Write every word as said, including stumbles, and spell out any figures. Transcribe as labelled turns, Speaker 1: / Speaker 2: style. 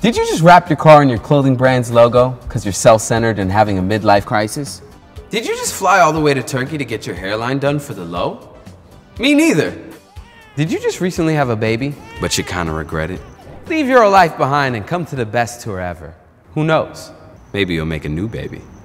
Speaker 1: Did you just wrap your car in your clothing brand's logo because you're self-centered and having a midlife crisis? Did you just fly all the way to Turkey to get your hairline done for the low? Me neither. Did you just recently have a baby, but you kind of regret it? Leave your life behind and come to the best tour ever. Who knows? Maybe you'll make a new baby.